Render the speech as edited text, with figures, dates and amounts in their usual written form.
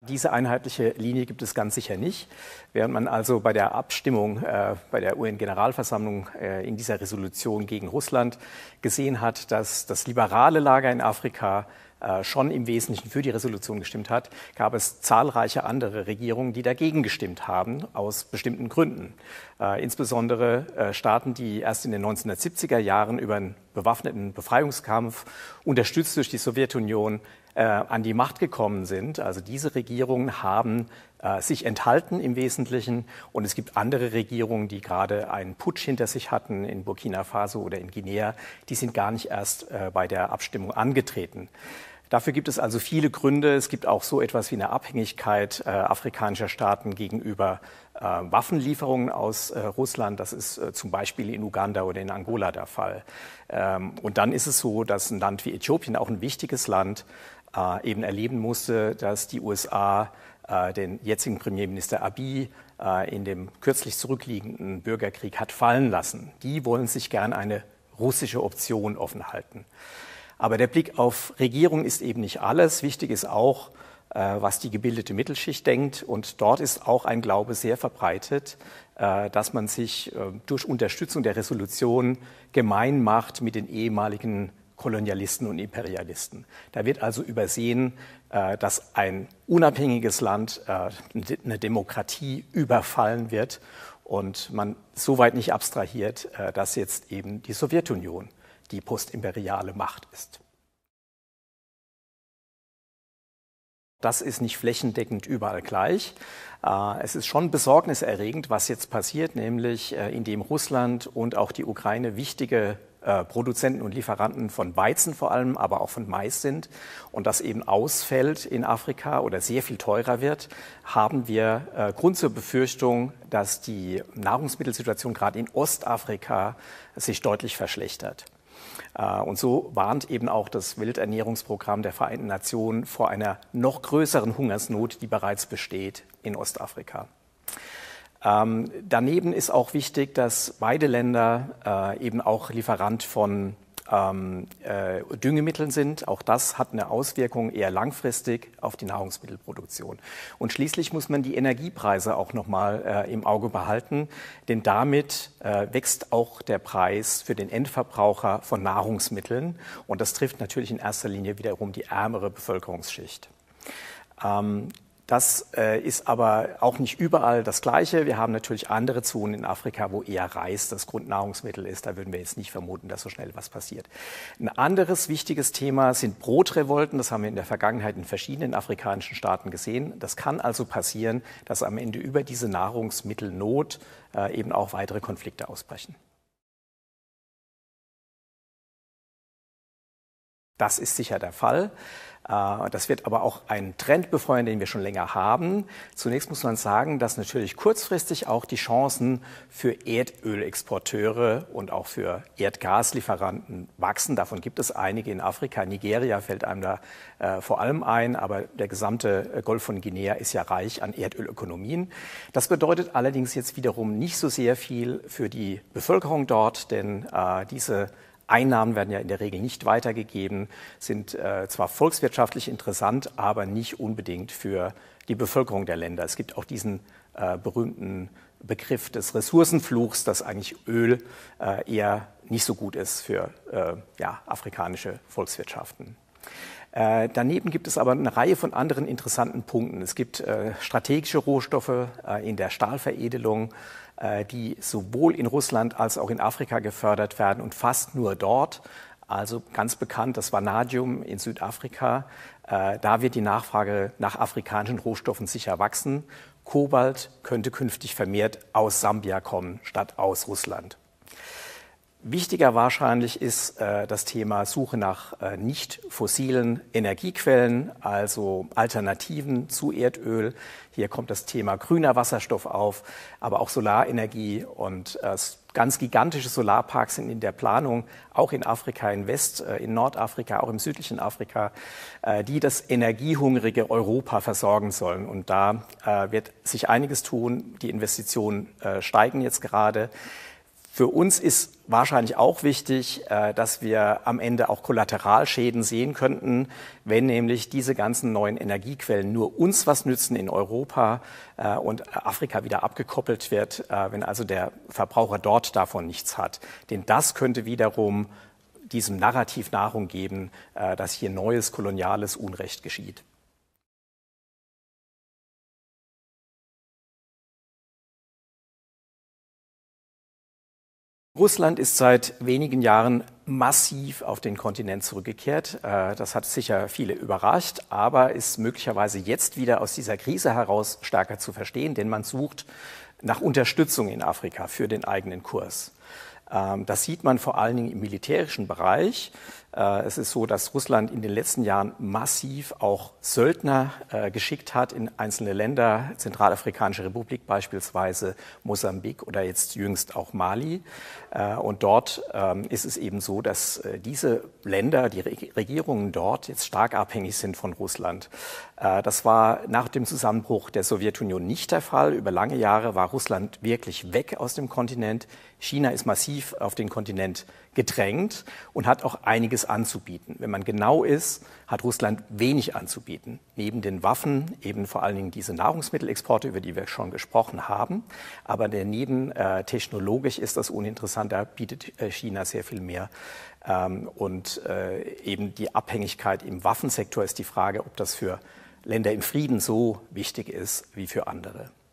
Diese einheitliche Linie gibt es ganz sicher nicht. Während man also bei der Abstimmung bei der UN-Generalversammlung in dieser Resolution gegen Russland gesehen hat, dass das liberale Lager in Afrika schon im Wesentlichen für die Resolution gestimmt hat, gab es zahlreiche andere Regierungen, die dagegen gestimmt haben, aus bestimmten Gründen. Insbesondere Staaten, die erst in den 1970er Jahren über einen bewaffneten Befreiungskampf, unterstützt durch die Sowjetunion, an die Macht gekommen sind. Also diese Regierungen haben sich enthalten im Wesentlichen, und es gibt andere Regierungen, die gerade einen Putsch hinter sich hatten in Burkina Faso oder in Guinea, die sind gar nicht erst bei der Abstimmung angetreten. Dafür gibt es also viele Gründe. Es gibt auch so etwas wie eine Abhängigkeit afrikanischer Staaten gegenüber Waffenlieferungen aus Russland. Das ist zum Beispiel in Uganda oder in Angola der Fall. Und dann ist es so, dass ein Land wie Äthiopien, auch ein wichtiges Land, eben erleben musste, dass die USA den jetzigen Premierminister Abiy in dem kürzlich zurückliegenden Bürgerkrieg hat fallen lassen. Die wollen sich gern eine russische Option offen halten. Aber der Blick auf Regierung ist eben nicht alles. Wichtig ist auch, was die gebildete Mittelschicht denkt. Und dort ist auch ein Glaube sehr verbreitet, dass man sich durch Unterstützung der Resolution gemein macht mit den ehemaligen Kolonialisten und Imperialisten. Da wird also übersehen, dass ein unabhängiges Land, eine Demokratie überfallen wird und man so weit nicht abstrahiert, dass jetzt eben die Sowjetunion die postimperiale Macht ist. Das ist nicht flächendeckend überall gleich. Es ist schon besorgniserregend, was jetzt passiert, nämlich indem Russland und auch die Ukraine wichtige Produzenten und Lieferanten von Weizen vor allem, aber auch von Mais sind und das eben ausfällt in Afrika oder sehr viel teurer wird, haben wir Grund zur Befürchtung, dass die Nahrungsmittelsituation gerade in Ostafrika sich deutlich verschlechtert. Und so warnt eben auch das Welternährungsprogramm der Vereinten Nationen vor einer noch größeren Hungersnot, die bereits besteht in Ostafrika. Daneben ist auch wichtig, dass beide Länder eben auch Lieferant von Düngemitteln sind. Auch das hat eine Auswirkung eher langfristig auf die Nahrungsmittelproduktion. Und schließlich muss man die Energiepreise auch nochmal im Auge behalten, denn damit wächst auch der Preis für den Endverbraucher von Nahrungsmitteln. Und das trifft natürlich in erster Linie wiederum die ärmere Bevölkerungsschicht. Das ist aber auch nicht überall das Gleiche. Wir haben natürlich andere Zonen in Afrika, wo eher Reis das Grundnahrungsmittel ist. Da würden wir jetzt nicht vermuten, dass so schnell was passiert. Ein anderes wichtiges Thema sind Brotrevolten. Das haben wir in der Vergangenheit in verschiedenen afrikanischen Staaten gesehen. Das kann also passieren, dass am Ende über diese Nahrungsmittelnot eben auch weitere Konflikte ausbrechen. Das ist sicher der Fall. Das wird aber auch einen Trend befeuern, den wir schon länger haben. Zunächst muss man sagen, dass natürlich kurzfristig auch die Chancen für Erdölexporteure und auch für Erdgaslieferanten wachsen. Davon gibt es einige in Afrika. Nigeria fällt einem da vor allem ein, aber der gesamte Golf von Guinea ist ja reich an Erdölökonomien. Das bedeutet allerdings jetzt wiederum nicht so sehr viel für die Bevölkerung dort, denn diese Einnahmen werden ja in der Regel nicht weitergegeben, sind zwar volkswirtschaftlich interessant, aber nicht unbedingt für die Bevölkerung der Länder. Es gibt auch diesen berühmten Begriff des Ressourcenfluchs, dass eigentlich Öl eher nicht so gut ist für afrikanische Volkswirtschaften. Daneben gibt es aber eine Reihe von anderen interessanten Punkten. Es gibt strategische Rohstoffe in der Stahlveredelung, die sowohl in Russland als auch in Afrika gefördert werden und fast nur dort. Also ganz bekannt das Vanadium in Südafrika. Da wird die Nachfrage nach afrikanischen Rohstoffen sicher wachsen. Kobalt könnte künftig vermehrt aus Sambia kommen, statt aus Russland. Wichtiger wahrscheinlich ist das Thema Suche nach nicht fossilen Energiequellen, also Alternativen zu Erdöl. Hier kommt das Thema grüner Wasserstoff auf, aber auch Solarenergie und ganz gigantische Solarparks sind in der Planung, auch in Afrika, in Nordafrika, auch im südlichen Afrika, die das energiehungrige Europa versorgen sollen. Und da wird sich einiges tun. Die Investitionen steigen jetzt gerade. Für uns ist wahrscheinlich auch wichtig, dass wir am Ende auch Kollateralschäden sehen könnten, wenn nämlich diese ganzen neuen Energiequellen nur uns was nützen in Europa und Afrika wieder abgekoppelt wird, wenn also der Verbraucher dort davon nichts hat. Denn das könnte wiederum diesem Narrativ Nahrung geben, dass hier neues koloniales Unrecht geschieht. Russland ist seit wenigen Jahren massiv auf den Kontinent zurückgekehrt. Das hat sicher viele überrascht, aber ist möglicherweise jetzt wieder aus dieser Krise heraus stärker zu verstehen, denn man sucht nach Unterstützung in Afrika für den eigenen Kurs. Das sieht man vor allen Dingen im militärischen Bereich. Es ist so, dass Russland in den letzten Jahren massiv auch Söldner geschickt hat in einzelne Länder, Zentralafrikanische Republik beispielsweise, Mosambik oder jetzt jüngst auch Mali. Und dort ist es eben so, dass diese Länder, die Regierungen dort jetzt stark abhängig sind von Russland. Das war nach dem Zusammenbruch der Sowjetunion nicht der Fall. Über lange Jahre war Russland wirklich weg aus dem Kontinent. China ist massiv auf den Kontinent gedrängt und hat auch einiges anzubieten. Wenn man genau ist, hat Russland wenig anzubieten. Neben den Waffen eben vor allen Dingen diese Nahrungsmittelexporte, über die wir schon gesprochen haben. Aber daneben technologisch ist das uninteressant, da bietet China sehr viel mehr. Und eben die Abhängigkeit im Waffensektor ist die Frage, ob das für Länder im Frieden so wichtig ist wie für andere.